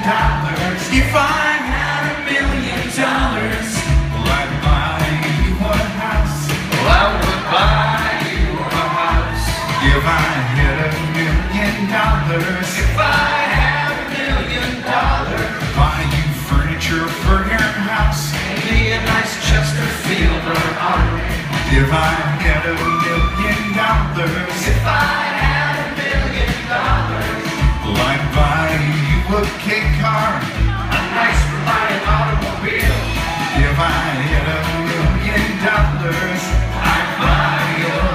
If I had $1 million, well, I'd buy you a house. Well, I would buy you a house. If I had $1 million, if I had $1 million, buy you furniture for your house. Maybe a nice Chesterfield or Auto. If I had $1 million, if I had $1 million, well, I'd buy you a cake car, a nice reliant automobile. If I had $1 million, I'd buy your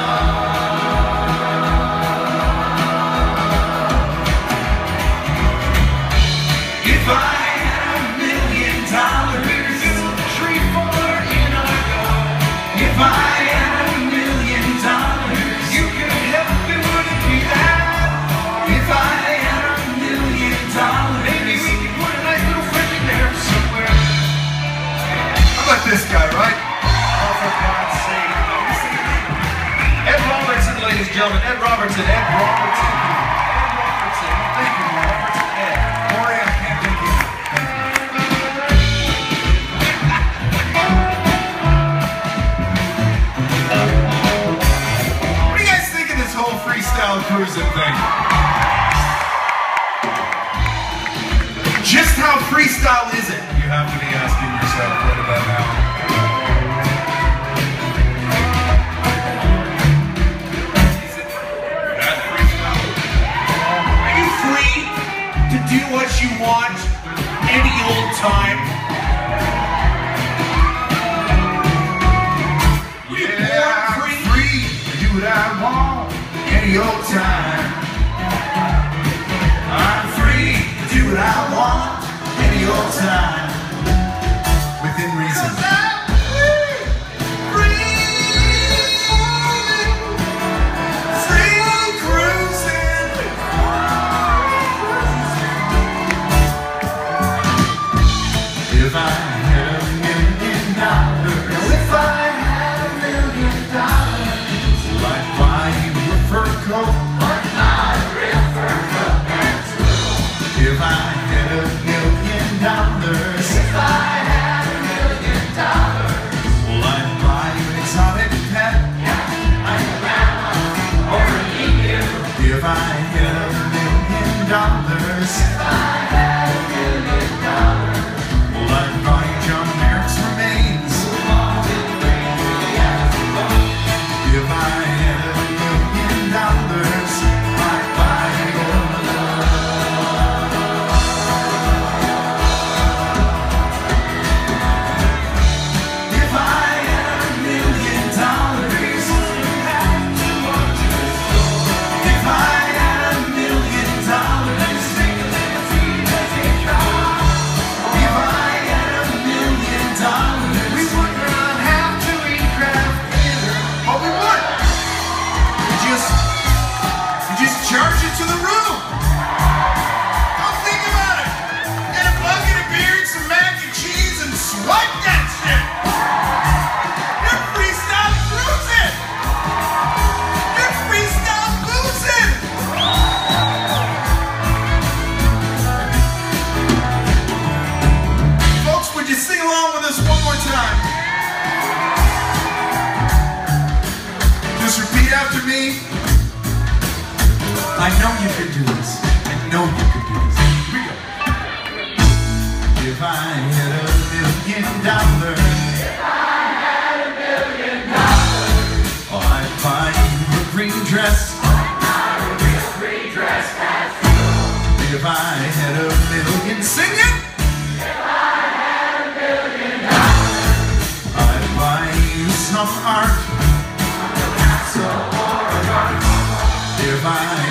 love. If I had $1 million, tree for in our garden. If I had $1 million, you could help me would it be that? If I had $1 million, maybe we could put a nice little friend in there somewhere. How about this guy, right? Oh, for God's sake. Ed Robertson, ladies and gentlemen. Ed Robertson. Ed Robertson. Ed Robertson. Thank you, Robertson. Ed. Boy, I can't thank you. What do you guys think of this whole freestyle cruising thing? Just how freestyle is it? You have to be asking yourself right about now. Is it that freestyle? Are you free to do what you want any old time? Yeah, I'm free to do what I want any old time. I'm free to do what I want any old time, within reason. 'Cause I'm free cruising. If I had $1 million, if I had $1 million, well, I'd buy you a fur coat, or not a real fur coat. If I had $1 million, if I had $1 million, well, I'd buy you an exotic pet, like a llama or an emu. If I had $1 million, if I had $1 million, well, I'd buy you John Merrick's remains. If I had $1 million, I'd buy your love. If I had $1 million, you have to walk to the store. If I had $1 million, take a little tea, let's get car. If I had $1 million, we would not have to eat craft dinner. Oh, we would. You just charge it to the room. Don't think about it. Get a bucket of beer and some mac and cheese and swipe that shit. You're freestyle cruising. You're freestyle boozing. Folks, would you sing along with us one more time? Just repeat after me. I know you can do this. I know you can do this. Here we go. If I had $1 million, if I had $1 million, oh, I'd buy you a green dress, not a real green dress, that's true. If I had $1 million, sing it. If I had $1 million, I'd buy you some art, so or art. If I